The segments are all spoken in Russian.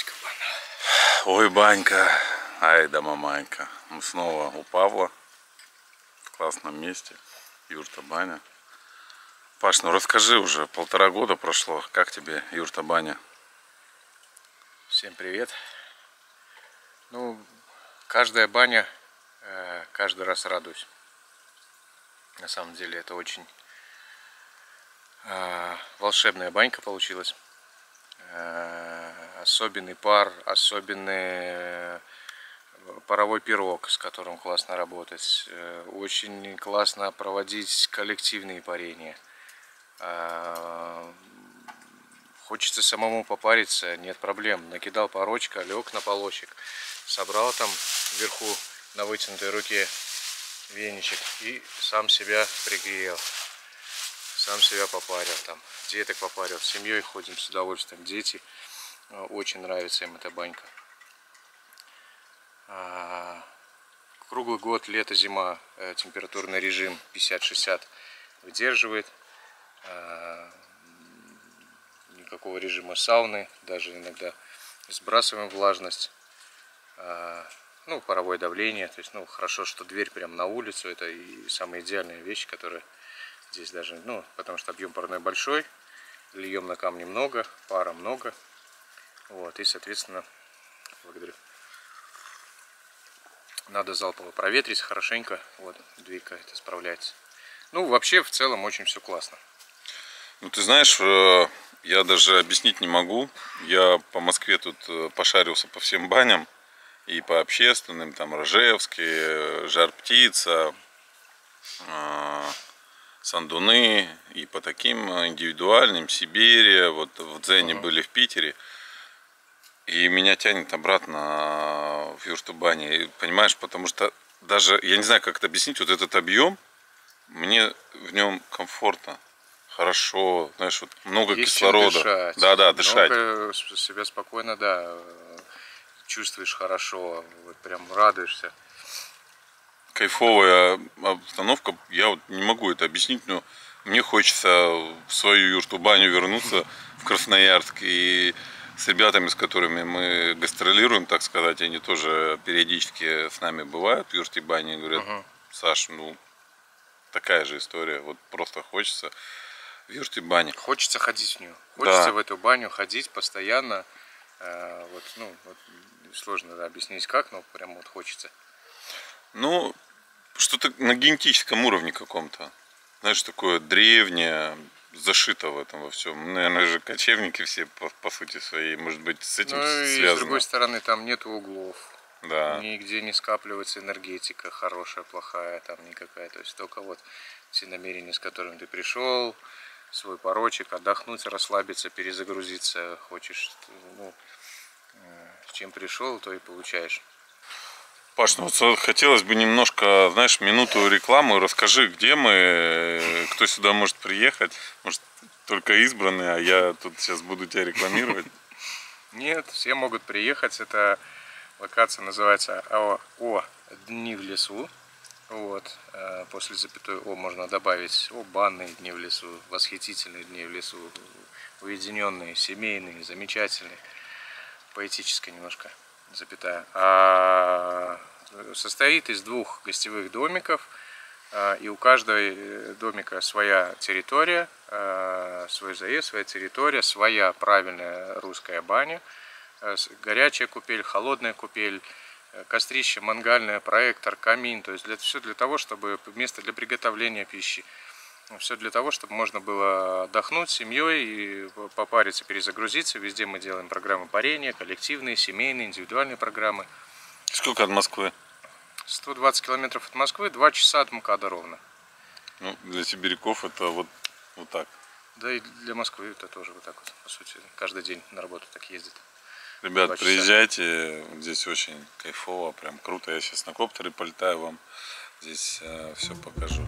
Птичка баня. Ой, банька, ай да маманька. Мы снова у Павла в классном месте. Юрта баня. Паш, ну расскажи, уже 1,5 года прошло. Как тебе юрта баня? Всем привет. Ну, каждая баня, каждый раз радуюсь. На самом деле это очень волшебная банька получилась. Особенный пар, особенный паровой пирог, с которым классно работать. Очень классно проводить коллективные парения. Хочется самому попариться, нет проблем. Накидал парочка, лег на полочек, собрал там вверху на вытянутой руке веничек и сам себя пригрел. Сам себя попарил там. Деток попарил. С семьей ходим с удовольствием. Дети. Очень нравится им эта банька. Круглый год, лето, зима, температурный режим 50-60 выдерживает. Никакого режима сауны, даже иногда сбрасываем влажность. Ну, паровое давление. То есть, ну, хорошо, что дверь прямо на улицу. Это и самая идеальная вещь, которая здесь даже, ну, потому что объем парной большой. Льем на камни много, пара много. Вот, и, соответственно, благодарю. Надо залпово проветрить хорошенько. Вот, двигка это справляется. Ну, вообще, в целом, очень все классно. Ну, ты знаешь, я даже объяснить не могу. Я по Москве тут пошарился по всем баням. И по общественным, там, Рожевский, Жар-Птица, Сандуны. И по таким индивидуальным, Сибири. Вот в Дзене были в Питере. И меня тянет обратно в юрту бани. Понимаешь, потому что даже, я не знаю, как это объяснить, вот этот объем, мне в нем комфортно. Хорошо, знаешь, вот много есть кислорода. Дышать. Да, дышать. Много себя спокойно, да, чувствуешь хорошо, вот прям радуешься. Кайфовая обстановка, я вот не могу это объяснить, но мне хочется в свою юрту баню вернуться в Красноярск. И с ребятами, с которыми мы гастролируем, так сказать, они тоже периодически с нами бывают в юрте бани и говорят: Саш, ну такая же история, вот просто хочется в юрте бани. Хочется ходить в нее, хочется в эту баню ходить постоянно. Вот, ну, вот, сложно объяснить как, но прям вот хочется. Ну, что-то на генетическом уровне каком-то, знаешь, такое древнее, зашито в этом во всем. Наверное же кочевники все по сути своей, может быть, с этим связано. И с другой стороны, там нет углов. Да. Нигде не скапливается энергетика, хорошая, плохая, там никакая. То есть только вот все намерения, с которыми ты пришел, свой порочек, отдохнуть, расслабиться, перезагрузиться. Хочешь, ну, с чем пришел, то и получаешь. Паш, ну вот хотелось бы немножко, знаешь, минуту рекламы. Расскажи, где мы, кто сюда может приехать. Может, только избранные, а я тут сейчас буду тебя рекламировать. Нет, все могут приехать. Это локация называется О Дни в лесу. Вот. После запятой О можно добавить банные дни в лесу, восхитительные дни в лесу, уединенные, семейные, замечательные, поэтическая немножко запятая. Состоит из 2 гостевых домиков, и у каждого домика своя территория, свой заезд, своя территория, своя правильная русская баня, горячая купель, холодная купель, кострище, мангальное, проектор, камин. То есть все для того, чтобы место для приготовления пищи. Все для того, чтобы можно было отдохнуть с семьей и попариться, перезагрузиться. Везде мы делаем программы парения, коллективные, семейные, индивидуальные программы. Сколько от Москвы? 120 километров от Москвы, 2 часа от МКАДа ровно. Ну, для сибиряков это вот так. Да и для Москвы это тоже вот так вот, по сути. Каждый день на работу так ездит. Ребят, приезжайте, здесь очень кайфово, прям круто. Я сейчас на коптере полетаю, вам здесь все покажу.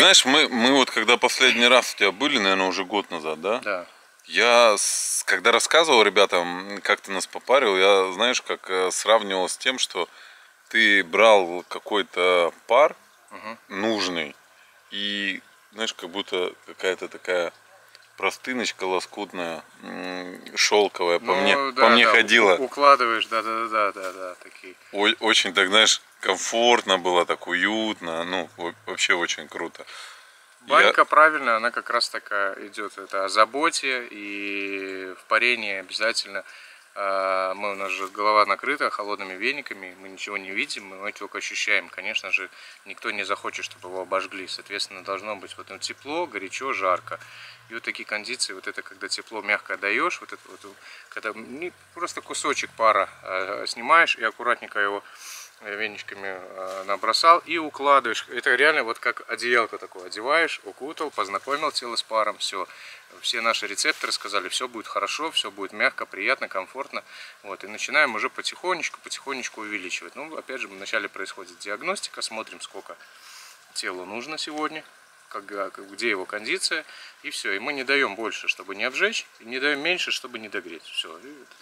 знаешь, мы вот когда последний раз у тебя были, наверное, уже год назад, да? Да. Я, когда рассказывал ребятам, как ты нас попарил, я, знаешь, как сравнивал с тем, что ты брал какой-то пар нужный и, знаешь, как будто какая-то такая простыночка лоскутная, шелковая, Ну, по да, мне да, ходила. укладываешь, да, такие. Очень так, знаешь, комфортно было, так уютно, ну, вообще очень круто. Банька правильно, она как раз такая идет, это о заботе, и в парении обязательно, у нас же голова накрыта холодными вениками, мы ничего не видим, мы только ощущаем. Конечно же, никто не захочет, чтобы его обожгли, соответственно, должно быть вот тепло, горячо, жарко. И вот такие кондиции, вот это когда тепло мягко даешь, вот это вот, когда просто кусочек пара снимаешь и аккуратненько его веничками набросал и укладываешь. Это реально вот как одеялко такое одеваешь, укутал, познакомил тело с паром, все. Все наши рецепторы сказали, все будет хорошо, все будет мягко, приятно, комфортно. Вот, и начинаем уже потихонечку увеличивать. Ну, опять же, вначале происходит диагностика, смотрим, сколько телу нужно сегодня, где его кондиция, и все. И мы не даем больше, чтобы не обжечь, и не даем меньше, чтобы не догреть. Все.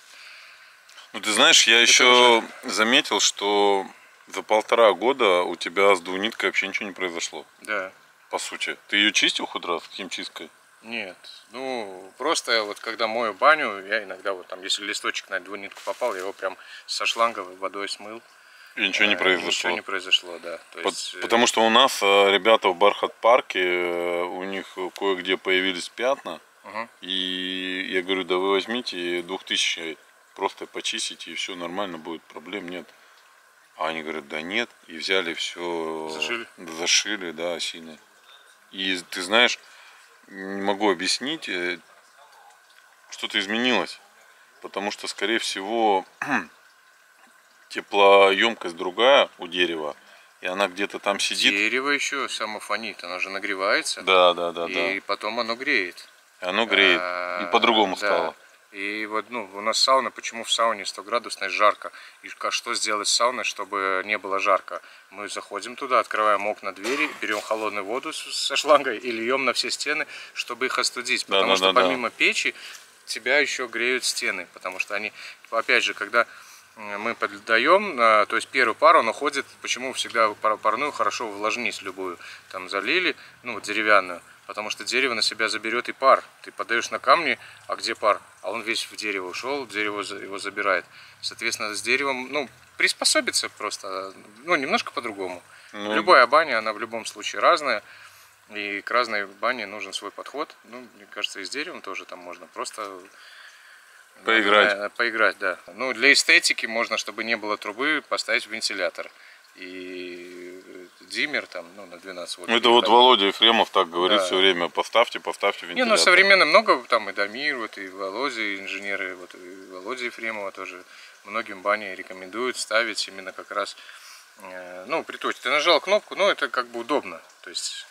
Ну, ты знаешь, я еще заметил, что за 1,5 года у тебя с двуниткой вообще ничего не произошло. Да. По сути. Ты ее чистил хоть раз химчисткой? Нет. Ну, просто вот когда мою баню, я иногда вот там, если листочек на двунитку попал, я его прям со шланга водой смыл. И ничего не произошло. Ничего не произошло, да. То есть, потому что у нас ребята в Бархат парке, у них кое-где появились пятна. И я говорю, да вы возьмите 2000 просто почистите, и все нормально будет, проблем нет. А они говорят, да нет, и взяли все, зашили, да, осиной. И ты знаешь, не могу объяснить, что-то изменилось, потому что, скорее всего, теплоемкость другая у дерева, и она где-то там сидит. Дерево еще само фонит, оно же нагревается. Да. И потом оно греет. И оно греет, и по-другому стало. И вот, у нас сауна, почему в сауне 100-градусной жарко? И что сделать с сауной, чтобы не было жарко? Мы заходим туда, открываем окна, двери, берем холодную воду со шлангой и льем на все стены, чтобы их остудить. Потому что помимо печи тебя еще греют стены, потому что они, опять же, когда мы поддаем, то есть первую пару, он уходит, почему всегда парную хорошо увлажнить любую, там залили, деревянную. Потому что дерево на себя заберет и пар. Ты подаешь на камни, а где пар? А он весь в дерево ушел, дерево его забирает. Соответственно, с деревом, приспособиться просто, немножко по-другому. Любая баня, она в любом случае разная. И к разной бане нужен свой подход. Мне кажется, и с деревом тоже там можно просто поиграть, да. Для эстетики можно, чтобы не было трубы, поставить вентилятор. И диммер там, на 12 вольт. Это вот Володя Ефремов так говорит все время, поставьте вентилятор. Современно много, там и Дамир, и Володя, и инженеры, и Володя Ефремова тоже многим бани рекомендуют ставить именно как раз, приточку. Ты нажал кнопку, это как бы удобно, то есть,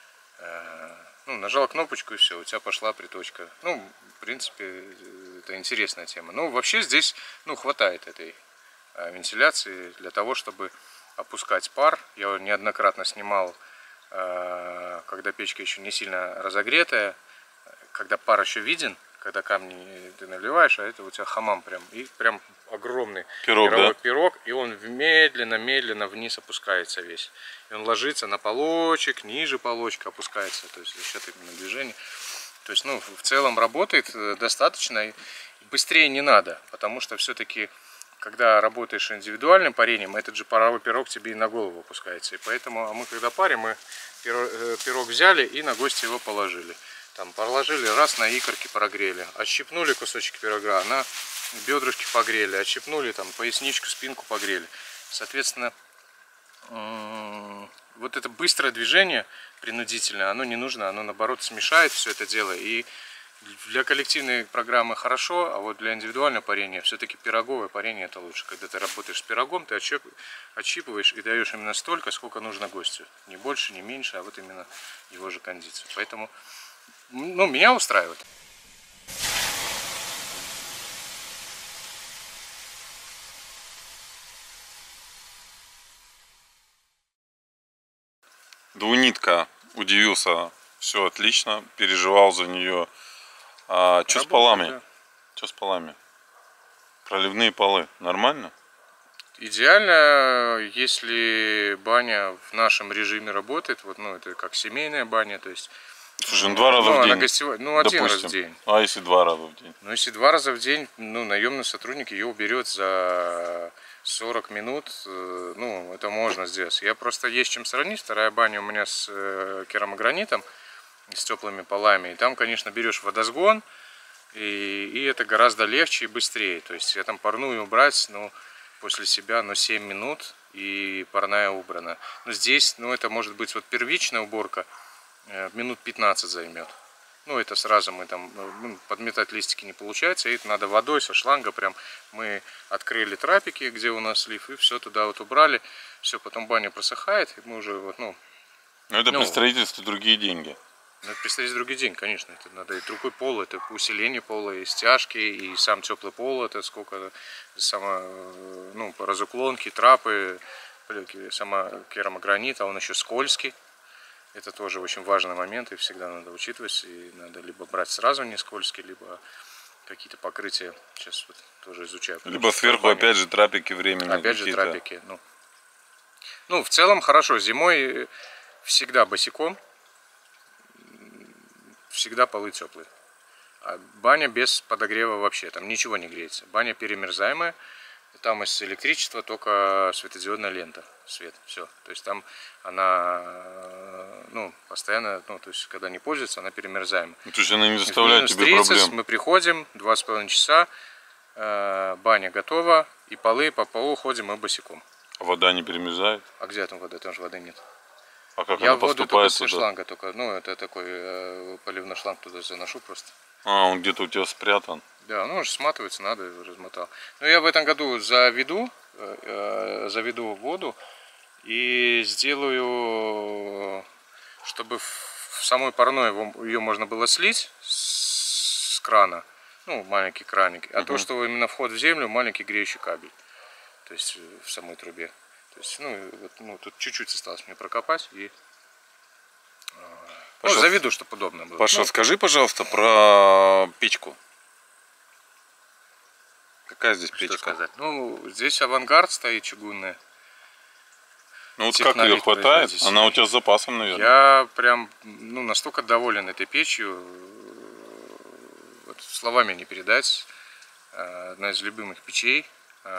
нажал кнопочку и все, у тебя пошла приточка. В принципе, это интересная тема. Вообще здесь, хватает этой вентиляции для того, чтобы опускать пар. Я неоднократно снимал, когда печка еще не сильно разогретая, когда пар еще виден, когда камни ты наливаешь, а это у тебя хамам прям, и прям огромный пирог, и он медленно вниз опускается весь. И он ложится на полочек, ниже полочка опускается, то есть за счет именно движения. То есть, в целом работает достаточно, быстрее не надо, потому что все-таки когда работаешь индивидуальным парением, этот же паровой пирог тебе и на голову опускается. И поэтому, мы когда парим, мы пирог взяли и на гости его положили. Там положили, раз на икорки прогрели, отщипнули кусочек пирога, на бедрышки погрели, отщипнули, там поясничку, спинку погрели. Соответственно, вот это быстрое движение принудительное, оно не нужно, оно наоборот смешает все это дело. И для коллективной программы хорошо, а вот для индивидуального парения все-таки пироговое парение это лучше. Когда ты работаешь с пирогом, ты отщипываешь и даешь именно столько, сколько нужно гостю. Не больше, не меньше, а вот именно его же кондицию. Поэтому, меня устраивает. Двунитка удивился, все отлично, переживал за нее. А что с Работает, полами? да. Что с полами? Проливные полы нормально? Идеально, если баня в нашем режиме работает, вот, ну, это как семейная баня, то есть, Слушай, ну 2 раза ну, в она день, гостевая, ну, один раз в допустим. день. А если 2 раза в день? Но если 2 раза в день, ну, наемный сотрудник ее уберет за 40 минут, ну, это можно сделать. Я просто есть чем сравнить. Вторая баня у меня с керамогранитом, с теплыми полами. И там, конечно, берешь водосгон, и это гораздо легче и быстрее. То есть я там парную убрать, ну, после себя, ну, 7 минут, и парная убрана. Но здесь, ну, это может быть вот первичная уборка, минут 15 займет. Ну, это сразу мы там, ну, подметать листики не получается, и это надо водой со шланга прям. Мы открыли трапики, где у нас слив, и все туда вот убрали. Все, потом баня просыхает, и мы уже вот, ну... Но это Ну, при строительстве другие деньги. ну, это представить другой день, конечно. Это надо и другой пол, это усиление пола, и стяжки, и сам теплый пол, это сколько, сама, ну, разуклонки, трапы, сама керамогранит, а он еще скользкий. Это тоже очень важный момент, и всегда надо учитывать. И надо либо брать сразу не скользкий, либо какие-то покрытия. Сейчас вот тоже изучаю. Либо сверху опять же трапики временные. Опять же трапики. Ну, в целом хорошо. Зимой всегда босиком. Всегда полы теплые. А баня без подогрева вообще. Там ничего не греется. Баня перемерзаемая. Там из электричества только светодиодная лента, свет, все. То есть там она, ну, постоянно, ну, то есть когда не пользуется, она перемерзаемая. Ну, то есть она не заставляет тебе проблем. Мы приходим, 2,5 часа, баня готова, и полы по полу ходим мы босиком. А вода не перемерзает? А где там вода? Там же воды нет. А как Я она воду только поступает со туда? шланга, только, ну, это такой поливной шланг туда заношу просто. А, он где-то у тебя спрятан. Да, ну, он же сматывается, надо, размотал. Но я в этом году заведу воду и сделаю, чтобы в самой парной ее можно было слить с крана, ну, маленький краник, а то, что именно вход в землю, маленький греющий кабель, то есть в самой трубе. То есть, ну, вот, ну, тут чуть-чуть осталось мне прокопать и... Ну, заведу, чтобы удобно было. Паша, скажи, пожалуйста, про печку. Какая здесь Что печка? сказать? Ну, здесь авангард стоит чугунная. Ну вот как ее хватает? Она у тебя с запасом, наверное. Я прям, ну, настолько доволен этой печью, вот словами не передать. Одна из любимых печей.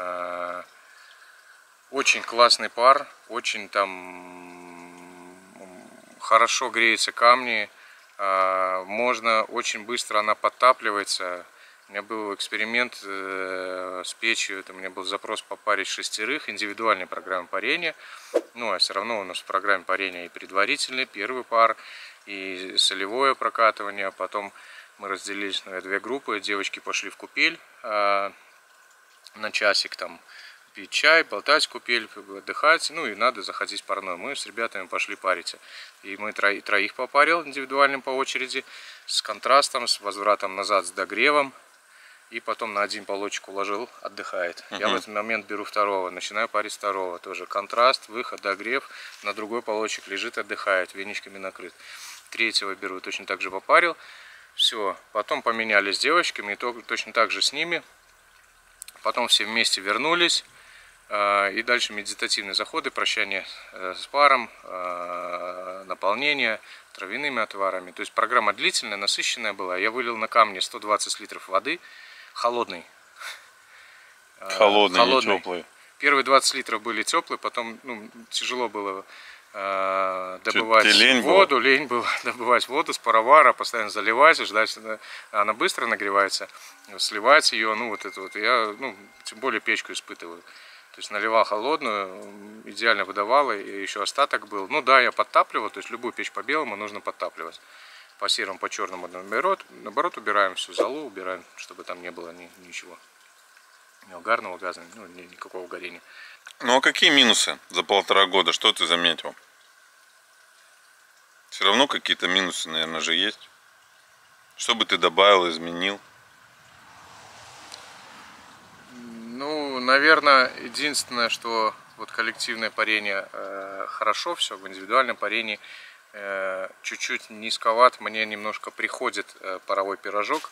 Очень классный пар, очень там хорошо греются камни. Можно очень быстро, она подтапливается. У меня был эксперимент с печью, это у меня был запрос попарить 6, индивидуальной программы парения. Ну, а все равно у нас в программе парения и предварительный, первый пар, и солевое прокатывание. Потом мы разделились на 2 группы, девочки пошли в купель на часик, там, пить чай, болтать купель, отдыхать, ну и надо заходить в парной. Мы с ребятами пошли париться. И мы троих попарил индивидуальным по очереди, с контрастом, с возвратом назад, с догревом. И потом на один полочек уложил, отдыхает. Я в этот момент беру второго, начинаю парить второго. Тоже контраст, выход, догрев. На другой полочек лежит, отдыхает, веничками накрыт. Третьего беру, точно так же попарил. Все, потом поменялись с девочками, и точно так же с ними. Потом все вместе вернулись. И дальше медитативные заходы, прощание с паром, наполнение травяными отварами. То есть программа длительная, насыщенная была. Я вылил на камни 120 литров воды. Холодный. Холодный, не теплый. Первые 20 литров были теплые, потом, ну, тяжело было добывать воду. Лень было добывать воду с паровара, постоянно заливать, ждать, она быстро нагревается, сливать ее, ну, вот это вот. Я, ну, тем более печку испытываю. То есть наливал холодную, идеально выдавала, и еще остаток был. Ну да, я подтапливал, то есть любую печь по белому нужно подтапливать. По серому, по черному наоборот убираем всю золу, убираем, чтобы там не было ничего. Ни угарного газа, ну, никакого горения. Ну а какие минусы за 1,5 года? Что ты заметил? Все равно какие-то минусы, наверное, же есть. Что бы ты добавил, изменил? Ну, наверное, единственное, что вот коллективное парение хорошо, все в индивидуальном парении чуть-чуть низковат, мне немножко приходит паровой пирожок.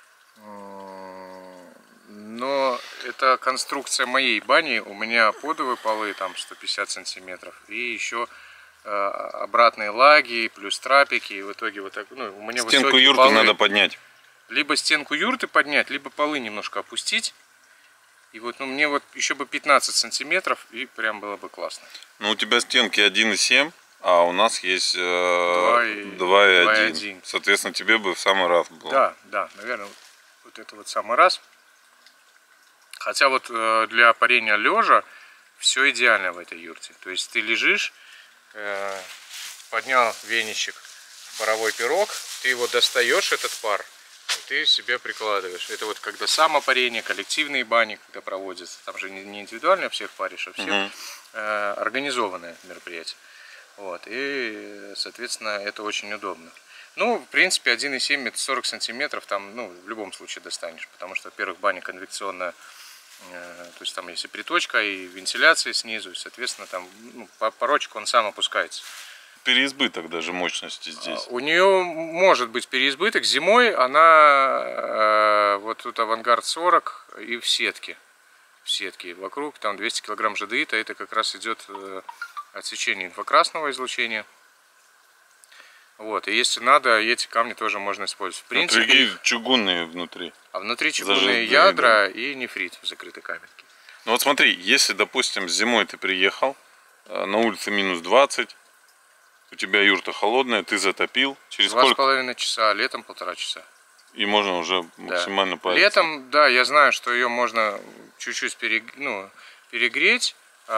Но это конструкция моей бани. У меня подовые полы там 150 сантиметров. И еще обратные лаги, плюс трапики. И в итоге вот так, ну, у меня стенку юрты полы. надо поднять. Либо стенку юрты поднять, либо полы немножко опустить. И вот, ну, мне вот еще бы 15 сантиметров, и прям было бы классно. Ну, у тебя стенки 1,7, а у нас есть 2,1. 2,1. Соответственно, тебе бы в самый раз было. Да, да, наверное, вот это вот самый раз. Хотя вот для парения лежа все идеально в этой юрте. То есть ты лежишь, поднял веничек в паровой пирог, ты его достаешь, этот пар, и ты себе прикладываешь. Это вот когда самопарение, коллективные бани, когда проводятся, там же не индивидуально всех паришь, а всех организованное мероприятие. Вот, и, соответственно, это очень удобно. Ну, в принципе, 1,7 это 40 сантиметров, там, ну, в любом случае достанешь, потому что, во-первых, баня конвекционная, то есть там есть и приточка, и вентиляция снизу, и, соответственно, там, ну, порочек он сам опускается. Переизбыток даже мощности здесь. У нее может быть переизбыток. Зимой она вот тут авангард 40 и в сетке. В сетке вокруг там 200 килограмм жадеита. Это как раз идет отсечение инфракрасного излучения. Вот, и если надо, эти камни тоже можно использовать. В принципе, другие чугунные внутри. А внутри чугунные ядра, да, и нефрит в закрытой камерке. Ну вот смотри, если, допустим, зимой ты приехал, на улице минус 20, у тебя юрта холодная, ты затопил, через 2,5 часа, летом 1,5 часа. И можно уже максимально париться. Летом, да, я знаю, что ее можно чуть-чуть перегреть.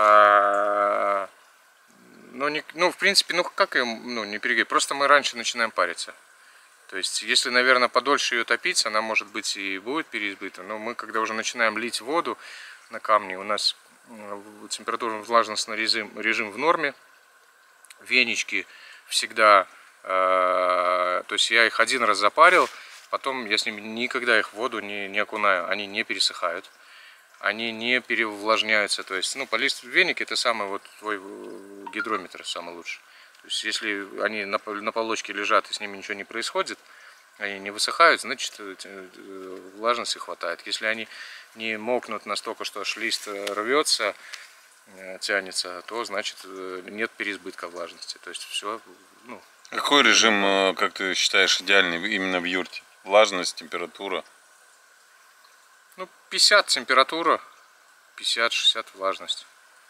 В принципе, ну как ее не перегреть? Просто мы раньше начинаем париться. То есть, если, наверное, подольше ее топить, она, может быть, и будет переизбыта. Но мы, когда уже начинаем лить воду на камни, у нас температурно-влажностный режим в норме. Венички всегда, то есть я их один раз запарил, потом я с ними никогда их в воду не окунаю, они не пересыхают, они не переувлажняются. То есть, ну, полист веник это самый вот твой гидрометр, самый лучший. То есть, если они на полочке лежат и с ними ничего не происходит, они не высыхают, значит влажности хватает. Если они не мокнут настолько, что аж лист рвется, тянется, то значит нет переизбытка влажности. То есть все. Ну, какой режим, как ты считаешь, идеальный именно в юрте? Влажность, температура? Ну, 50 температура, 50-60 влажность.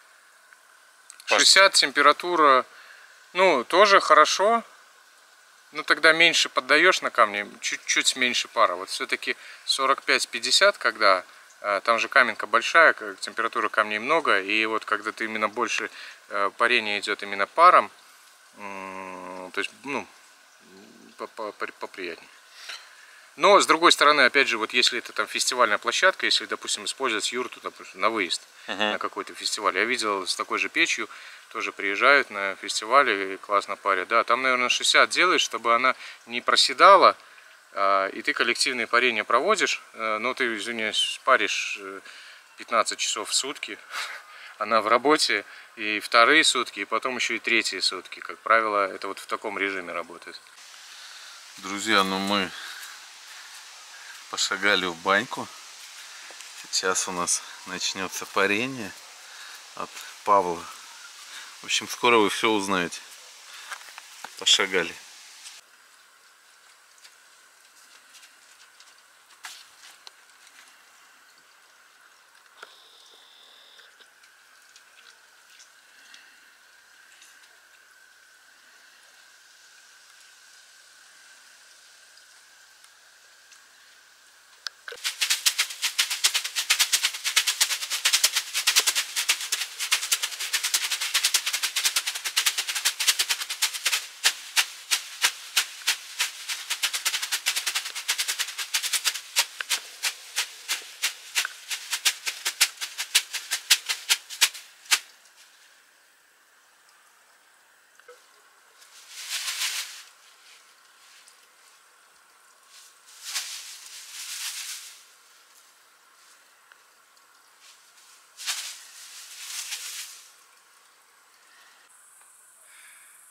60 температура, ну, тоже хорошо. Ну, тогда меньше поддаешь на камни, чуть-чуть меньше пара. Вот все-таки 45-50, когда там же каменка большая, температура камней много, и вот когда ты именно больше парение идет именно паром, то есть, ну, поприятнее. Но, с другой стороны, опять же, вот если это там фестивальная площадка, если, допустим, использовать юрту, допустим, на выезд на какой-то фестиваль, я видел с такой же печью, тоже приезжают на фестивале и классно парят. Да, там, наверное, 60 делаешь, чтобы она не проседала, и ты коллективные парения проводишь, но ты, извиняюсь, паришь 15 часов в сутки, она в работе, и вторые сутки, и потом еще и третьи сутки. Как правило, это вот в таком режиме работает. Друзья, ну мы пошагали в баньку. Сейчас у нас начнется парение от Павла. В общем, скоро вы все узнаете. Пошагали.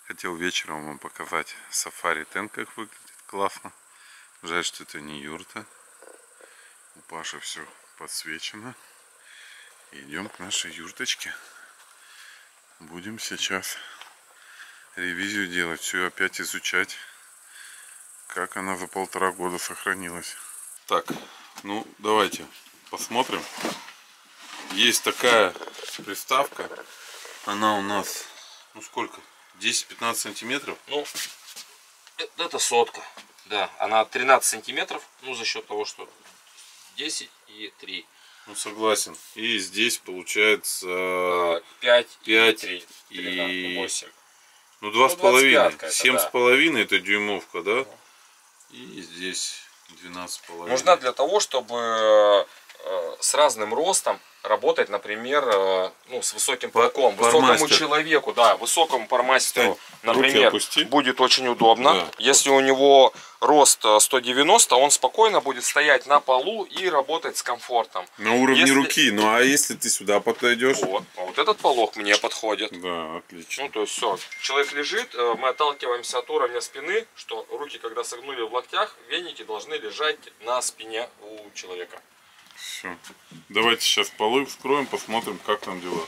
Хотел вечером вам показать сафари-тент, как выглядит. Классно. Жаль, что это не юрта. У Паши все подсвечено. Идем к нашей юрточке. Будем сейчас ревизию делать, все опять изучать, как она за 1,5 года сохранилась. Так, ну давайте посмотрим. Есть такая приставка. Она у нас, ну сколько? 10-15 сантиметров? Ну, это сотка. Да, она 13 сантиметров, ну за счет того, что 10 и 3. Ну согласен. И здесь получается 5 и 3, и 8. Ну 2,5. 7,5 да. Это дюймовка, да? И здесь 12,5. Нужна для того, чтобы с разным ростом работать, например, ну, с высоким потолком. Высокому человеку, да, высокому пармастеру, например, будет очень удобно. Да. Если у него рост 190, он спокойно будет стоять на полу и работать с комфортом. На уровне руки. Ну а если ты сюда подойдешь? Вот этот полог мне подходит. Да, отлично. Ну, то есть все. Человек лежит, мы отталкиваемся от уровня спины, что руки, когда согнули в локтях, веники должны лежать на спине у человека. Все. Давайте сейчас полы вскроем, посмотрим, как там дела.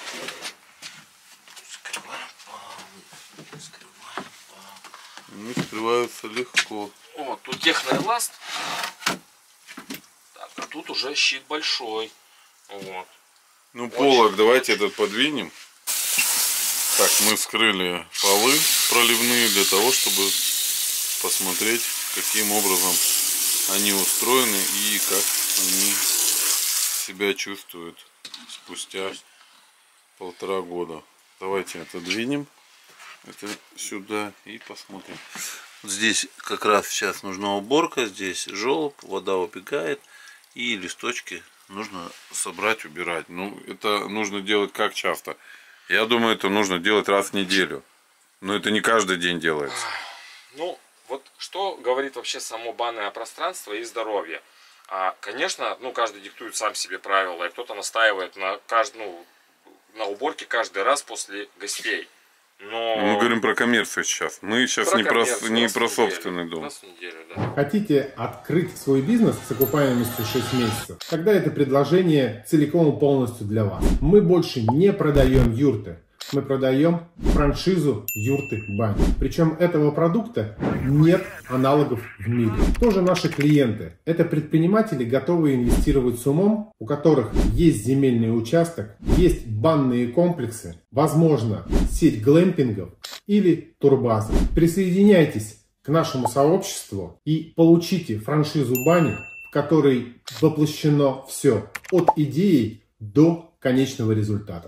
Они скрываются легко. Вот, тут техноэласт. Так, а тут уже щит большой. Вот. Ну, полок давайте этот подвинем. Так, мы вскрыли полы проливные для того, чтобы посмотреть, каким образом они устроены и как они себя чувствуют спустя 1,5 года. Давайте отодвинем это сюда и посмотрим. Здесь как раз сейчас нужна уборка, здесь желоб, вода убегает и листочки нужно собрать, убирать. Ну, это нужно делать как часто? Я думаю, это нужно делать раз в неделю. Но это не каждый день делается. Ну, вот что говорит вообще само банное пространство и здоровье? Конечно, ну, каждый диктует сам себе правила, и кто-то настаивает на, на уборке каждый раз после гостей. Но... Мы говорим про коммерцию сейчас. Мы сейчас не про собственный дом. Раз в неделю, да. Хотите открыть свой бизнес с окупаемостью 6 месяцев? Тогда это предложение целиком и полностью для вас. Мы больше не продаем юрты. Мы продаем франшизу юрты бани. Причем этого продукта нет аналогов в мире. Тоже наши клиенты. Это предприниматели, готовые инвестировать с умом, у которых есть земельный участок, есть банные комплексы, возможно, сеть глэмпингов или турбазы. Присоединяйтесь к нашему сообществу и получите франшизу бани, в которой воплощено все от идеи до конечного результата.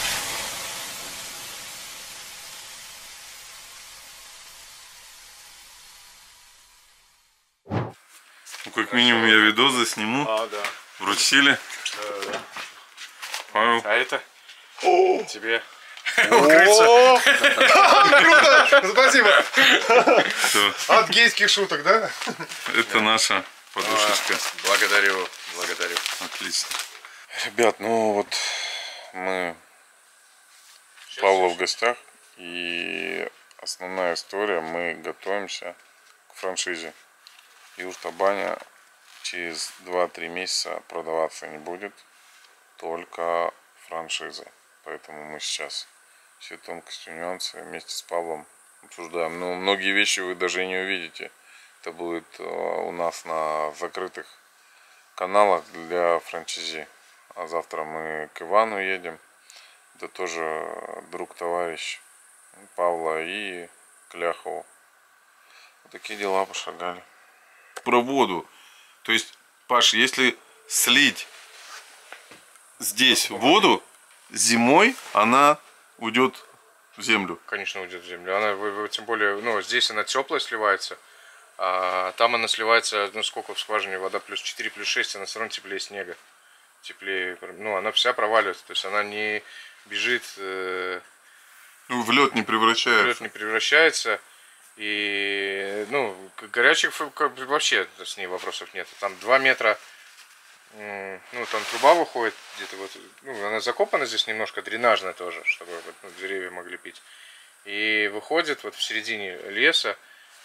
Ну, как минимум я видос засниму. Да. Вручили. Да. Павел. А это тебе О, круто! Спасибо. Все. От гейских шуток, да? Это наша подушечка. Благодарю. Отлично. Ребят, ну вот мы у Павла в гостях. И основная история, мы готовимся к франшизе. Юрта баня через 2-3 месяца продаваться не будет, только франшиза. Поэтому мы сейчас все тонкости, нюансы вместе с Павлом обсуждаем. Но многие вещи вы даже и не увидите. Это будет у нас на закрытых каналах для франчайзи. А завтра мы к Ивану едем. Это тоже друг, товарищ Павла, и к Ляхову. Вот такие дела пошагали. Про воду. То есть, Паш, если слить здесь воду, зимой она уйдет в землю. Конечно, уйдет в землю. Она, тем более, ну, здесь она теплая сливается, а там она сливается, ну, сколько в скважине вода, плюс 4, плюс 6, она все равно теплее снега. Теплее, ну, она вся проваливается, то есть она не бежит... Ну, в лед не превращается. В лед не превращается. И, ну, горячих вообще с ней вопросов нет. Там 2 метра, ну, там труба выходит где-то вот, ну, она закопана здесь немножко, дренажная тоже, чтобы, ну, деревья могли пить. И выходит вот в середине леса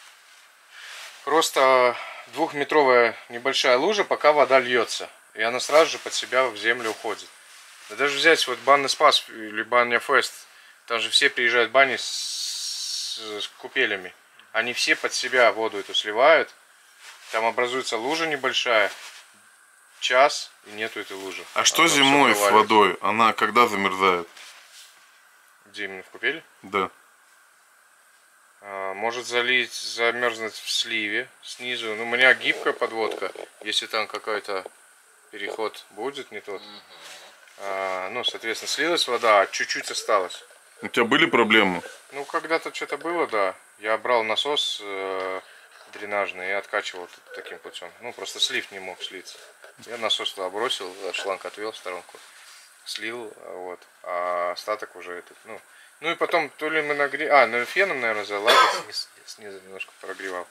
просто 2-метровая небольшая лужа, пока вода льется. И она сразу же под себя в землю уходит. Да даже взять вот банный спас или баня фест, там же все приезжают в бани с купелями. Они все под себя воду эту сливают. Там образуется лужа небольшая. Час и нету этой лужи. А что зимой с водой? Она когда замерзает? Где именно, в купели? Да. Может замерзнуть в сливе снизу. Ну, у меня гибкая подводка. Если там какой-то переход будет не тот. Ну, соответственно, слилась вода, а чуть-чуть осталось. У тебя были проблемы? Ну, когда-то что-то было, да. Я брал насос дренажный и откачивал таким путем. Ну, просто слив не мог слиться. Я насос туда бросил, шланг отвел в сторонку, слил, вот. А остаток уже этот, ну и потом то ли мы нагрели, феном, наверное, залазил, снизу немножко прогревал.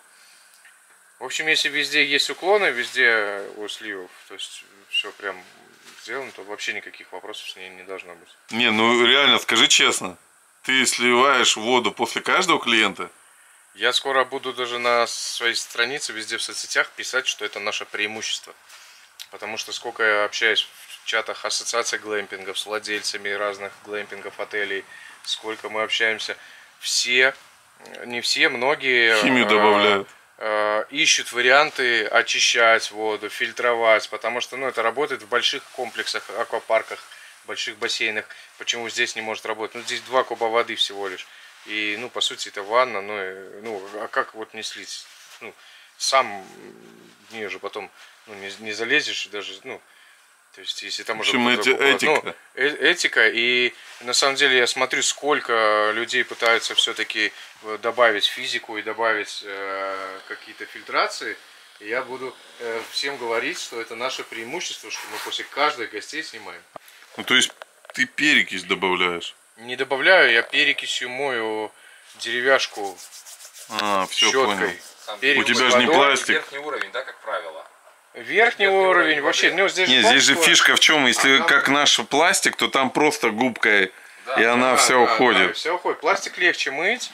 В общем, если везде есть уклоны, везде у сливов, то есть все прям сделано, то вообще никаких вопросов с ней не должно быть. Не, ну реально, скажи честно, ты сливаешь воду после каждого клиента? Я скоро буду даже на своей странице, везде в соцсетях писать, что это наше преимущество. Потому что сколько я общаюсь в чатах ассоциаций глэмпингов с владельцами разных глэмпингов, отелей, сколько мы общаемся, все, не все, многие химию добавляют. Ищут варианты очищать воду, фильтровать, потому что это работает в больших комплексах, аквапарках, больших бассейнах. Почему здесь не может работать? Ну, здесь 2 куба воды всего лишь. И, по сути, это ванна, а как вот не слить? Сам в нее же потом не залезешь даже, то есть, если там уже этика. Этика, и на самом деле я смотрю, сколько людей пытаются все-таки добавить физику и добавить какие-то фильтрации, и я буду всем говорить, что это наше преимущество, что мы после каждых гостей снимаем. Ну, то есть, ты перекись добавляешь? Не добавляю, я перекисью мою деревяшку все щеткой. У тебя же не пластик. Верхний уровень, да, как правило. Верхний уровень вообще, здесь же, здесь же фишка в чем, если как наш пластик, то там просто губкой, и она вся уходит. Да, все уходит. Пластик легче мыть,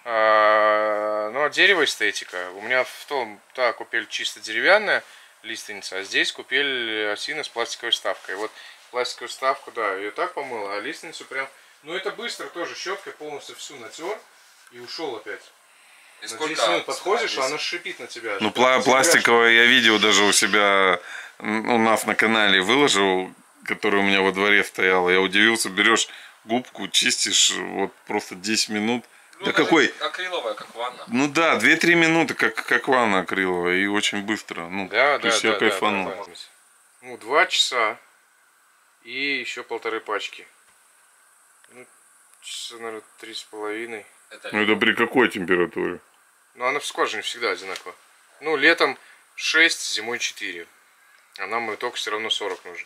но дерево эстетика. У меня та купель чисто деревянная лиственница, а здесь купель осина с пластиковой вставкой. Вот пластиковую вставку, да, ее так помыл, а лиственницу прям, это быстро тоже, щеткой полностью всю натер и ушел опять. И на 10 минут подходишь, а она шипит на тебя. Ну, пластиковое я видел даже у себя, у нас на канале выложил, который у меня во дворе стоял. Я удивился, берешь губку, чистишь вот просто 10 минут. Да какой? Акриловая, как ванна. Ну да, 2-3 минуты, как ванна акриловая, и очень быстро. Да, то есть я кайфанул. 2 часа и еще 1,5 пачки. Часа, наверное, 3,5. Это при какой температуре? Она в скважине всегда одинакова. Летом 6, зимой 4. А нам только все равно 40 нужно.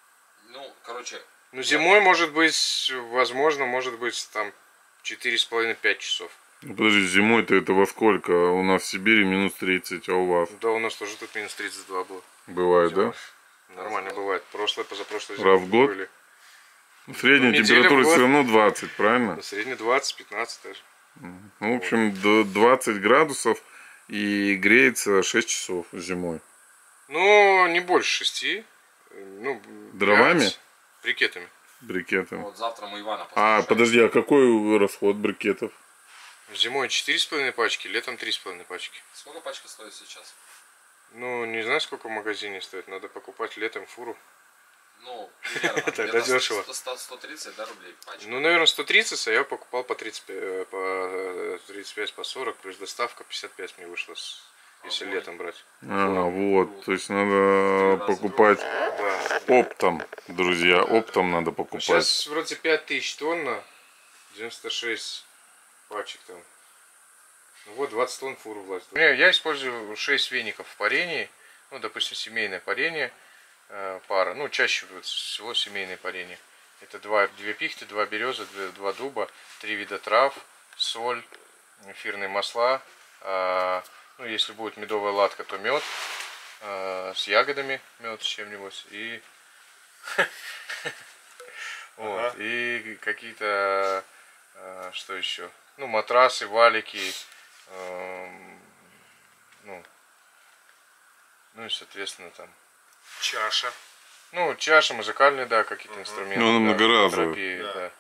Зимой может быть, возможно, там 4,5-5 часов. Подожди, зимой-то это во сколько? У нас в Сибири минус 30, а у вас? Да, у нас тоже тут минус 32 было. Бывает, да? Нормально бывает. Позапрошлое раз в год? были. Средняя температура все равно 20, правильно? Средняя 20-15 даже. В общем, до 20 градусов и греется 6 часов зимой. Не больше 6. Дровами? Брикетами. Брикетами. Вот завтра мы Ивана послушаем. Подожди, а какой расход брикетов? Зимой 4,5 пачки, летом 3,5 пачки. Сколько пачка стоит сейчас? Не знаю, сколько в магазине стоит. Надо покупать летом фуру. Примерно. Тогда дешево. 130, да, рублей пачка? Наверное, 130, а я покупал по 35, по 40, плюс доставка 55 мне вышло, если летом брать. Вот, то есть надо покупать оптом, друзья, оптом надо покупать. Сейчас вроде 5000 тонн, 96 пачек там. 20 тонн фуру влазит. Я использую 6 веников в парении, допустим, семейное парение. Пара, чаще всего семейное парение. Это 2 пихты, 2 березы, 2 дуба, 3 вида трав, соль, эфирные масла. Если будет медовая ладка, то мед с ягодами, мед с чем-нибудь и и какие-то, что еще, ну, матрасы, валики, ну и, соответственно, там... Чаша. Ну, чаша, музыкальные, да, какие-то инструменты. Ну, да, многоразовый. терапии, Да. да.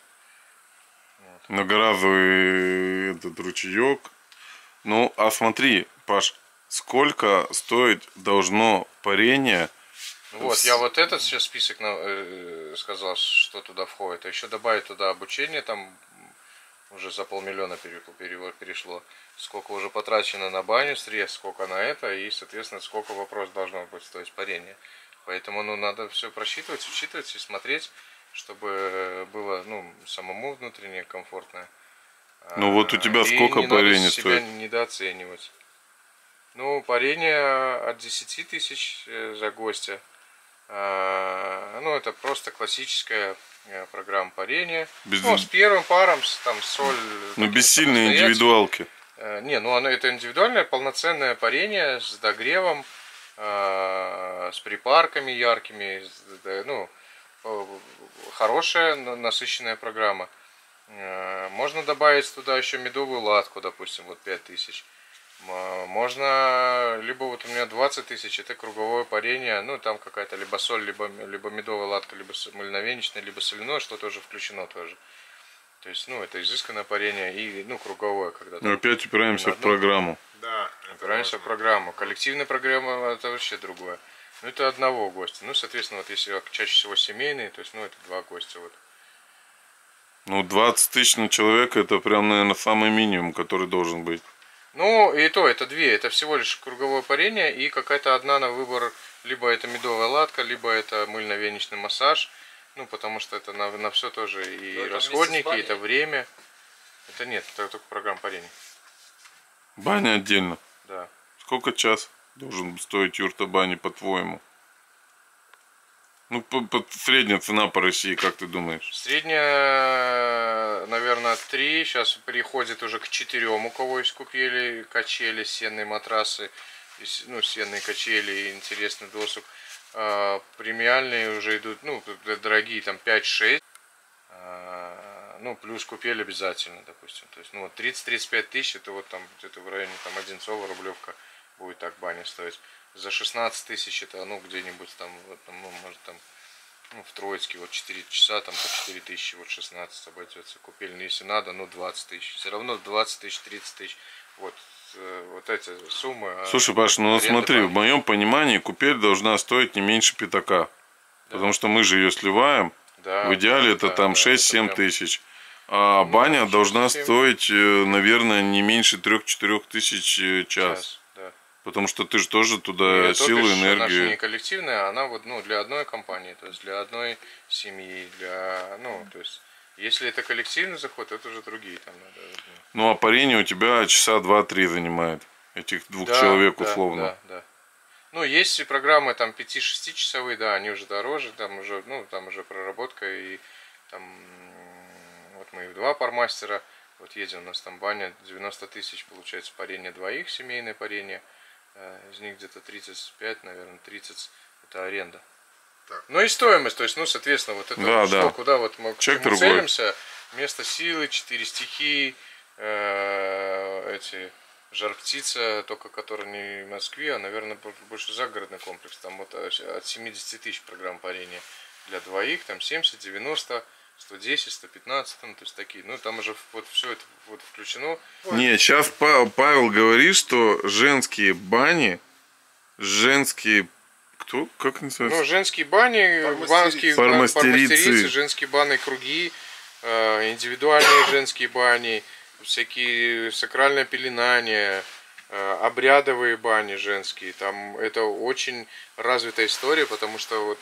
Многоразовый этот ручеек. Ну, а смотри, Паш, сколько стоить должно парение? Вот, я вот этот сейчас список сказал, что туда входит. А еще добавить туда обучение, там уже за 500 000 перешло. Сколько уже потрачено на баню средств, сколько на это, и, соответственно, сколько вопрос должно быть стоить парение. Поэтому, ну, надо все просчитывать, учитывать и смотреть, чтобы было, ну, самому внутренне комфортно. Ну, вот у тебя И сколько не парение надо себя стоит? недооценивать. Ну, парение от 10 000 за гостя. Ну, это просто классическая программа парения. Без... Ну, с первым паром, там, соль. Ну, без сильной индивидуалки. Не, ну, это индивидуальное полноценное парение с догревом, с припарками яркими. Ну, хорошая, насыщенная программа. Можно добавить туда еще медовую латку, допустим, вот 5000. Можно, либо вот у меня 20 000, это круговое парение, ну там какая-то либо соль, либо медовая латка, либо мыльновенечная, либо соляное, что тоже включено тоже. То есть, ну, это изысканное парение и, ну, круговое, когда. Ну, опять упираемся в программу. Да, упираемся в программу. Коллективная программа это вообще другое. Ну, это одного гостя. Ну, соответственно, вот если чаще всего семейные, то есть, ну, это 2 гостя вот. Ну, 20 000 на человека, это прям, наверное, самый минимум, который должен быть. Ну, и то, это 2, это всего лишь круговое парение и какая-то одна на выбор, либо это медовая латка, либо это мыльно-веничный массаж, ну, потому что это на все тоже и это расходники, и это время. Это нет, это только программа парения. Баня отдельно. Да. Сколько час должен стоить юрта бани, по-твоему? Ну, средняя цена по России, как ты думаешь? Средняя, наверное, 3. Сейчас переходит уже к 4, у кого есть купели, качели, сенные матрасы, ну, сенные качели и интересный досуг. Премиальные уже идут, ну, дорогие, там 5-6. Ну, плюс купель обязательно, допустим. То есть, ну, вот 30-35 тысяч, это вот там где-то в районе там Одинцова, Рублевка будет так баня стоить. За 16 000 это, ну, где-нибудь там, вот, ну, может там, ну, в Троицке, вот 4 часа, там по 4 000, вот 16 обойдется. Купельный, если надо, ну, 20 000. Все равно 20 000, 30 000. Вот, вот эти суммы. Слушай, Паш, ну смотри, в моем понимании купель должна стоить не меньше пятака. Да. Потому что мы же ее сливаем. Да, в идеале это там 6-7 тысяч. А ну, баня должна стоить, наверное, не меньше 3-4 тысяч час. Да. Потому что ты же тоже туда силу, энергию. Она же не коллективная, она вот, ну, для одной компании, то есть для одной семьи, для, ну, то есть, если это коллективный заход, это уже другие там надо. Ну, а парение у тебя часа 2-3 занимает, этих 2 человек условно. Да. Ну, есть и программы там 5-6 часовые, да, они уже дороже, там уже, ну, там уже проработка, и там, вот мы в 2 пармастера, вот едем, у нас там баня, 90 000 получается парение двоих, семейное парение, из них где-то 35, наверное, 30 это аренда. Так. Ну и стоимость, то есть, ну, соответственно, вот это что, куда вот мы целимся, место силы, 4 стихии, эти... Жар-птица, только которая не в Москве, а, наверное, больше загородный комплекс. Там вот от 70 000 программ парения для двоих, там 70, 90, 110, 115, ну, то есть такие. Ну, там уже вот все это вот включено. Не, сейчас Павел говорит, что женские бани, женские... Кто? Как называется? Ну, женские бани, пармастерицы, женские баны, круги, индивидуальные женские бани, всякие сакральное пеленание, обрядовые бани женские, там это очень развитая история, потому что вот,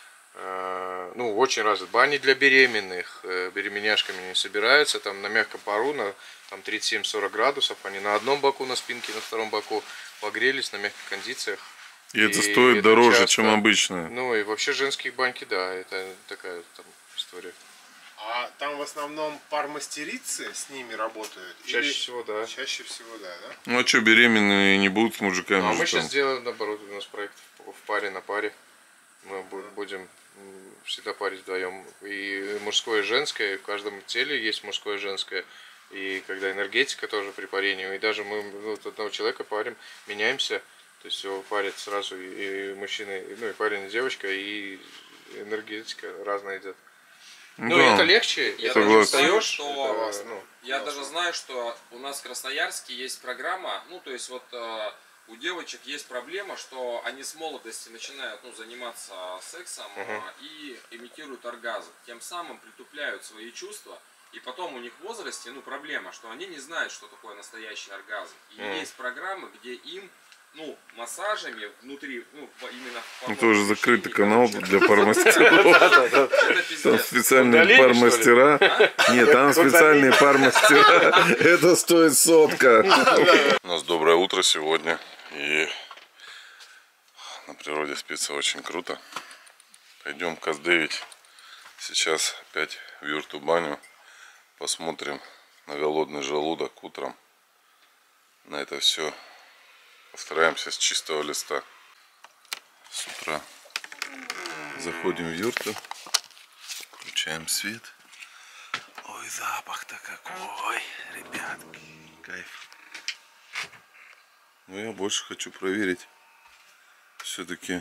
ну очень развит. Бани для беременных, беременяшками не собираются, там на мягком пару, на там 37-40 градусов, они на одном боку на спинке, на втором боку погрелись на мягких кондициях. И это стоит дороже, часто, чем обычно. Ну и вообще женские баньки, да, это такая там история. А там в основном пармастерицы с ними работают? Чаще всего, да. Чаще всего, да? Ну а что, беременные не будут с мужиками? Ну, а мы сейчас делаем, наоборот, у нас проект в паре на паре. Мы будем всегда парить вдвоем. И мужское, и женское, в каждом теле есть мужское и женское. и когда энергетика тоже при парении, и даже мы вот одного человека парим, меняемся, то есть его парят сразу и мужчина, ну и парень, и девочка, и энергетика разная идет. Ну, да, это легче, Я это даже не знаю, устаешь. что, Это, я даже знаю, что у нас в Красноярске есть программа, ну, то есть вот у девочек есть проблема, что они с молодости начинают, ну, заниматься сексом и имитируют оргазм. Тем самым притупляют свои чувства. И потом у них в возрасте, ну, проблема, что они не знают, что такое настоящий оргазм. И есть программы, где им, ну, массажами внутри, ну, именно в это уже закрытый канал короче. для пармастеров. Это Там пиздец. специальные Удалили, пармастера. Нет, там специальные пармастера. Это стоит 100. У нас доброе утро сегодня. И на природе спится очень круто. Пойдем каздевить. Сейчас опять в юрту баню. Посмотрим на голодный желудок утром. На это все постараемся с чистого листа. С утра заходим в юрту. Включаем свет. Ой, запах-то какой, ребят. Кайф. Но я больше хочу проверить. Все-таки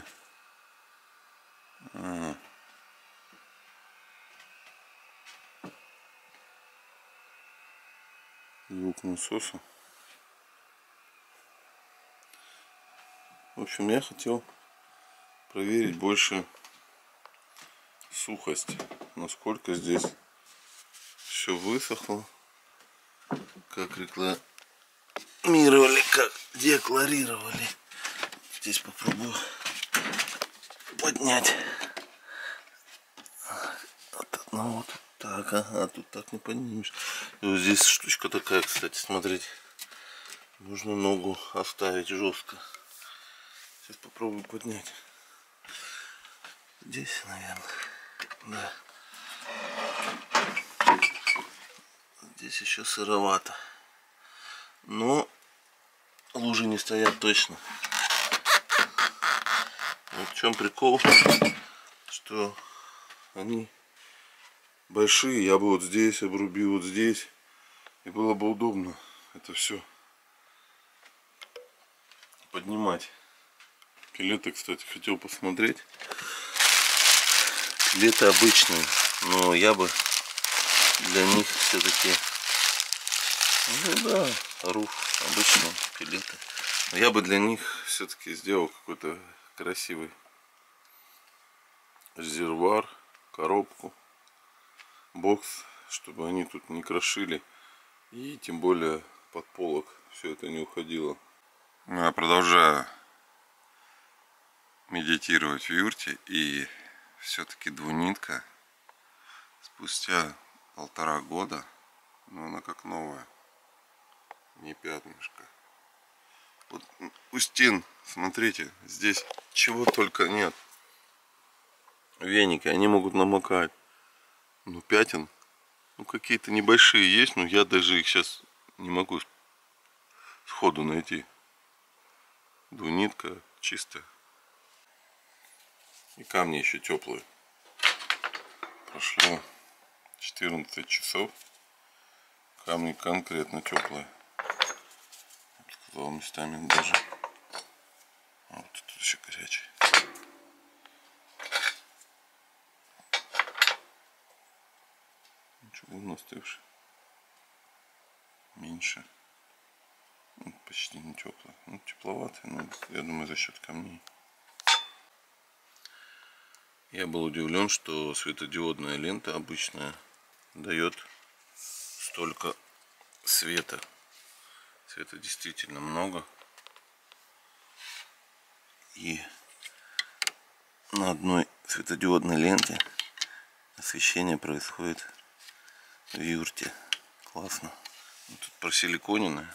звук насоса. В общем, я хотел проверить больше сухость, насколько здесь все высохло, как рекламировали, как декларировали. Здесь попробую поднять. Ну вот так, ага, тут так не поднимешь. И вот здесь штучка такая, кстати, смотрите. Нужно ногу оставить жестко. Сейчас попробую поднять. Здесь, наверное, да. Здесь еще сыровато. Но лужи не стоят точно. Вот в чем прикол, что они большие. Я бы вот здесь обрубил, вот здесь, и было бы удобно это все поднимать. Пилеты, кстати, хотел посмотреть. Пилеты обычные, но я бы для них все-таки, ну да, руф обычные пилеты. Но я бы для них все-таки сделал какой-то красивый резервуар, коробку, бокс, чтобы они тут не крошили и тем более под полок все это не уходило. Я продолжаю медитировать в юрте, и все-таки двунитка спустя 1,5 года, но она как новая, не пятнышко. Вот у стен, смотрите, здесь чего только нет. Веники, они могут намокать. Ну, пятен, ну, какие-то небольшие есть, но я даже их сейчас не могу сходу найти. Двунитка чистая. И камни еще теплые. Прошло 14 часов. Камни конкретно теплые. Я бы сказал, местами даже. А вот тут еще горячий. Ничего, он остывший. Меньше. Ну, почти не теплый. Ну, тепловатый, но я думаю, за счет камней. Я был удивлен, что светодиодная лента обычная дает столько света. Света действительно много. И на одной светодиодной ленте освещение происходит в юрте. Классно. Тут просиликоненная.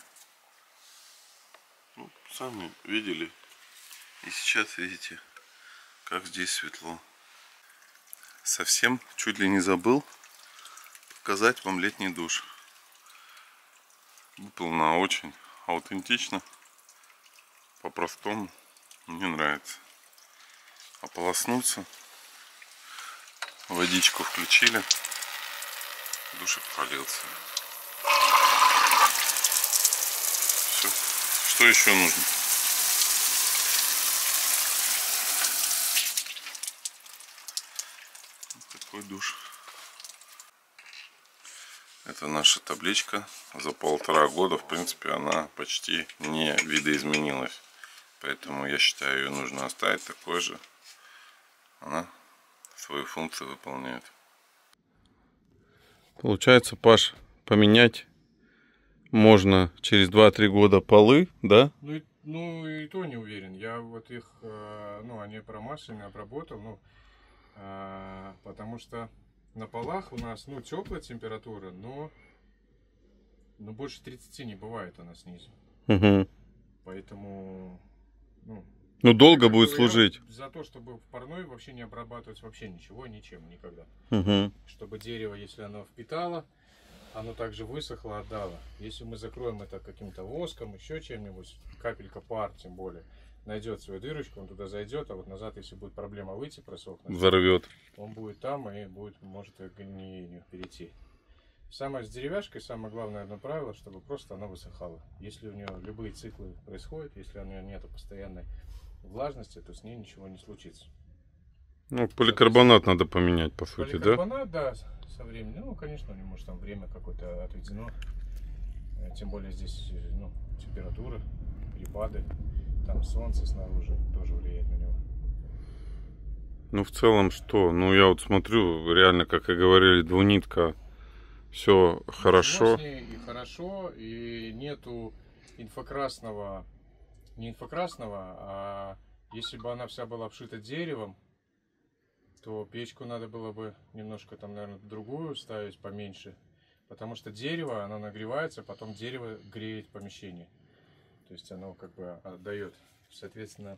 Ну, сами видели. И сейчас видите, как здесь светло. Совсем чуть ли не забыл показать вам летний душ. Выполнено очень аутентично, по-простому, мне нравится. Ополоснуться, водичку включили, душик пролился. Что еще нужно? Такой душ. Это наша табличка. За 1,5 года, в принципе, она почти не видоизменилась. Поэтому я считаю, ее нужно оставить такой же. Она свою функцию выполняет. Получается, Паш, поменять можно через 2-3 года полы, да? Ну и то не уверен. Я вот их, они промасленные, обработал, потому что на полах у нас, теплая температура, но больше 30 не бывает она снизу. Угу. Поэтому, долго будет служить. За то, чтобы в парной вообще не обрабатывать вообще ничего, ничем, никогда. Угу. Чтобы дерево, если оно впитало, оно также высохло, отдало. Если мы закроем это каким-то воском, еще чем-нибудь, капелька пар, тем более, найдет свою дырочку, он туда зайдет, а вот назад, если будет проблема выйти, просохнуть, взорвет. Он будет там и может к гниению перейти. Самое с деревяшкой, самое главное одно правило, чтобы просто она высыхала. Если у нее любые циклы происходят, если у нее нет постоянной влажности, то с ней ничего не случится. Поликарбонат надо поменять, по сути, да? Поликарбонат, да, со временем. Конечно, у него может там время какое-то отведено. Тем более здесь, температура, перепады. Там солнце снаружи тоже влияет на него. В целом что? Я вот смотрю, реально, как и говорили, двунитка, все хорошо. И хорошо, и нету инфракрасного, не инфракрасного, а если бы она вся была обшита деревом, то печку надо было бы немножко там, наверное, другую ставить поменьше. Потому что дерево, оно нагревается, потом дерево греет помещение. То есть оно как бы отдает, соответственно.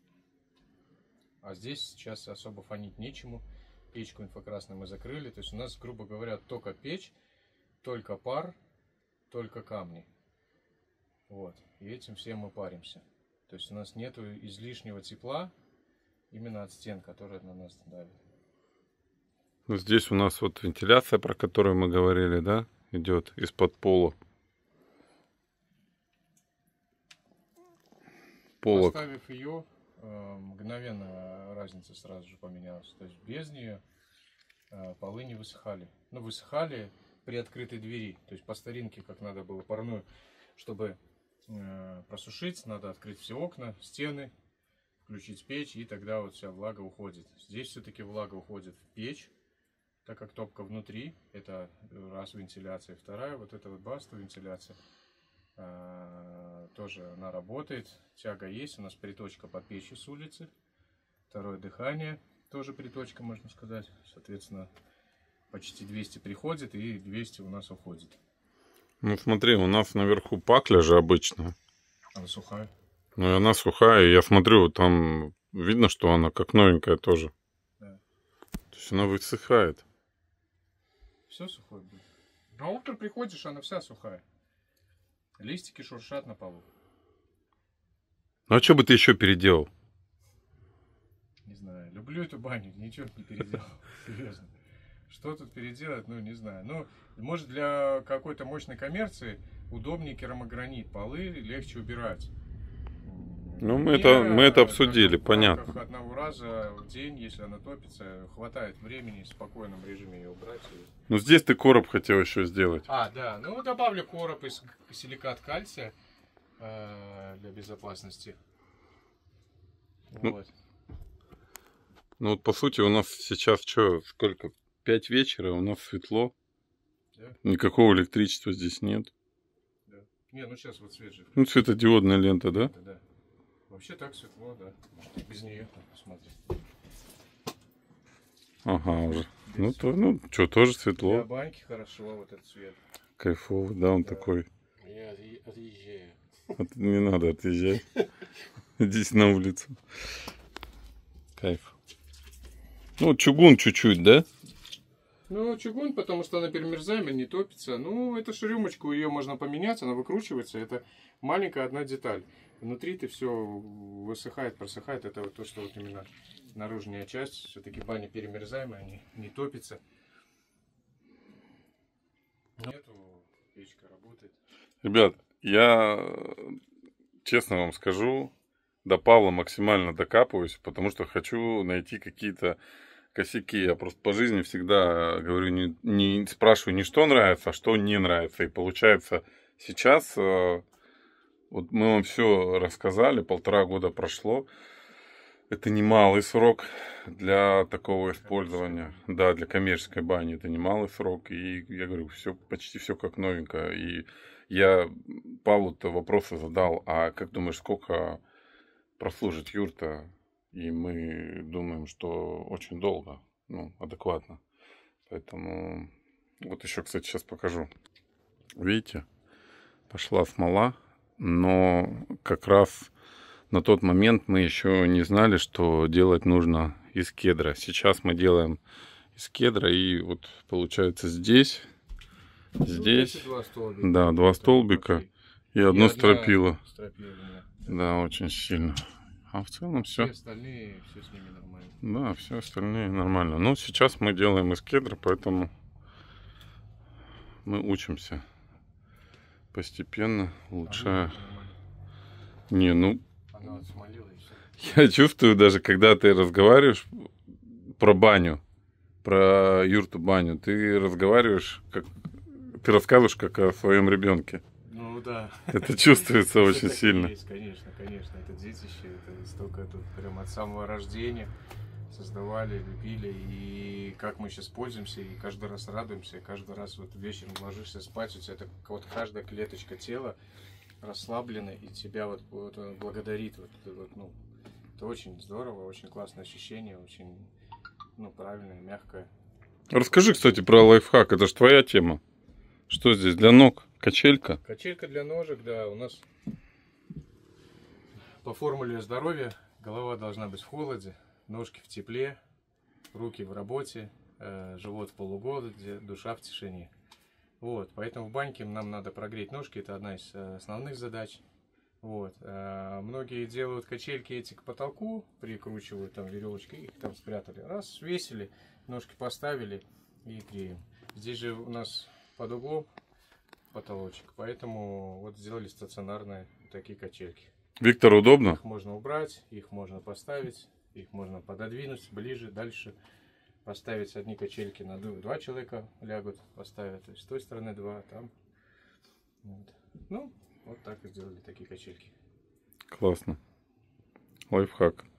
А здесь сейчас особо фонить нечему. Печку инфракрасную мы закрыли. То есть у нас, грубо говоря, только печь, только пар, только камни. Вот. И этим всем мы паримся. То есть у нас нету излишнего тепла именно от стен, которые на нас давят. Здесь у нас вот вентиляция, про которую мы говорили, да, идет из-под пола. Полок. Поставив ее, мгновенно разница сразу же поменялась. То есть без нее полы не высыхали. Высыхали при открытой двери. То есть по старинке, как надо было парную, чтобы просушить, надо открыть все окна, стены, включить печь, и тогда вот вся влага уходит. Здесь все-таки влага уходит в печь, так как топка внутри. Это раз вентиляция. Вторая, вот эта вот баста вентиляция. Тоже она работает, тяга есть, у нас приточка под печью с улицы, второе дыхание, тоже приточка, можно сказать, соответственно, почти 200 приходит и 200 у нас уходит. Смотри, у нас наверху пакля же обычно. Она сухая. И она сухая, и я смотрю, там видно, что она как новенькая тоже. Да. То есть она высыхает. Все сухое будет. На утро приходишь, она вся сухая. Листики шуршат на полу. А что бы ты еще переделал? Не знаю. Люблю эту баню, ничего не переделал. Серьезно. Что тут переделать, не знаю. Может, для какой-то мощной коммерции удобнее керамогранит. Полы легче убирать. Мы это обсудили, понятно. В рамках одного раза в день, если она топится, хватает времени в спокойном режиме ее убрать. Здесь ты короб хотел еще сделать. Да. Добавлю короб из силикат кальция для безопасности. Вот по сути у нас сейчас сколько? 5 вечера, у нас светло. Да? Никакого электричества здесь нет. Да. Сейчас вот свет же. Светодиодная лента, да? Да. Вообще так светло, да. Может и без нее, посмотри. Ага, уже. Тоже светло. Для баньки хорошо, вот этот цвет. Кайфовый, да, он такой. Я отъезжаю. Не надо отъезжать. Идите на улицу. Кайф. Чугун чуть-чуть, да? Чугун, потому что она перемерзаемая, не топится. Это ж рюмочку, ее можно поменять, она выкручивается. Это маленькая одна деталь. Внутри-то все высыхает, просыхает. Это вот то, что вот именно наружная часть. Все-таки баня перемерзаемая, не топится. Нету, печка работает. Ребят, я честно вам скажу, до Павла максимально докапываюсь, потому что хочу найти какие-то косяки. Я просто по жизни всегда говорю, не спрашиваю не что нравится, а что не нравится. И получается, сейчас вот мы вам все рассказали, 1,5 года прошло. Это немалый срок для такого использования. Да, для коммерческой бани это немалый срок. И я говорю, все, почти все как новенькое. И я Павлу-то вопросы задал, а как думаешь, сколько прослужит юрта? И мы думаем, что очень долго, ну, адекватно. Поэтому вот еще, кстати, сейчас покажу. Видите, пошла смола, но как раз на тот момент мы еще не знали, что делать нужно из кедра. Сейчас мы делаем из кедра, и вот получается здесь, здесь, да, 2 столбика и одно стропило. Да, очень сильно. А в целом все. Все остальные, все с ними нормально. Да, все остальные нормально. Но сейчас мы делаем из кедра, поэтому мы учимся постепенно, улучшая. Не, ну, она отсмолила и все. я чувствую даже, когда ты разговариваешь про баню, про юрту-баню, ты разговариваешь, как ты рассказываешь, как о своем ребенке. Ну да. Это чувствуется очень Это сильно. Есть, конечно, конечно. Это детище, это столько тут прям от самого рождения создавали, любили. И как мы сейчас пользуемся, и каждый раз радуемся, и каждый раз вот вечером ложишься спать, у тебя так, вот каждая клеточка тела расслаблена, и тебя вот благодарит. Ну, это очень здорово, очень классное ощущение, очень, ну, правильное, мягкое. Расскажи, кстати, про лайфхак. Это же твоя тема. Что здесь для ног? Качелька? Качелька для ножек, да. У нас по формуле здоровья голова должна быть в холоде, ножки в тепле, руки в работе, живот в полуголоде, душа в тишине. Вот, поэтому в баньке нам надо прогреть ножки, это одна из основных задач. Вот, многие делают качельки эти к потолку, прикручивают там веревочки, их там спрятали. Раз, свесили, ножки поставили и греем. Здесь же у нас под углом потолочек, поэтому вот сделали стационарные такие качельки. Виктор, удобно? Их можно убрать, их можно поставить, их можно пододвинуть ближе, дальше. Поставить одни качельки на 2 человека лягут, поставят, то есть с той стороны 2, там. Вот. Ну, вот так и сделали такие качельки. Классно. Лайфхак.